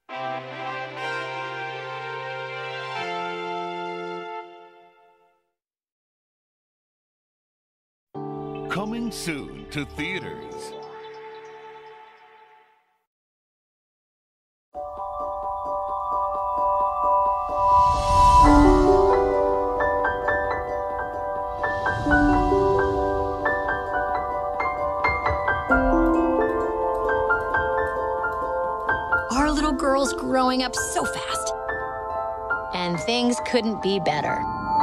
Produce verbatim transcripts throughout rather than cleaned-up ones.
Coming soon to theaters. Our little girl's growing up so fast. And things couldn't be better.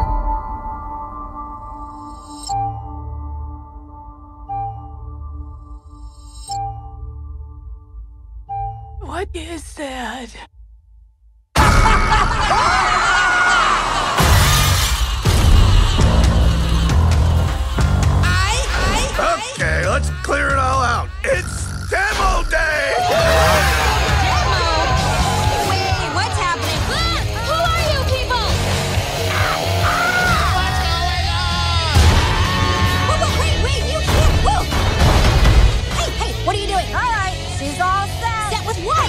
What is that? Okay, let's clear it all out. It's demo day! Demo? Wait, what's happening? Ah, who are you people? What's going on? Whoa, whoa, wait, wait, you can't. Whoa! Hey, hey, what are you doing? All right, she's all set. Set with what?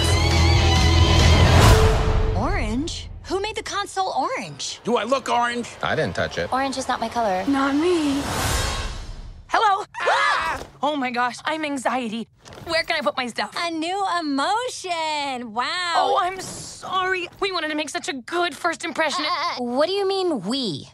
Orange? Who made the console orange? Do I look orange? I didn't touch it. Orange is not my color. Not me. Hello? Ah! Oh my gosh, I'm anxiety. Where can I put my stuff? A new emotion. Wow. Oh, I'm sorry. We wanted to make such a good first impression. Uh, what do you mean, we?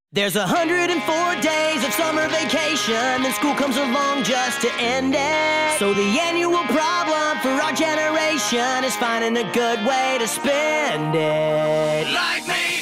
There's a hundred and four days of summer vacation, and school comes along just to end it. So the annual problem for our generation is finding a good way to spend it. Like me!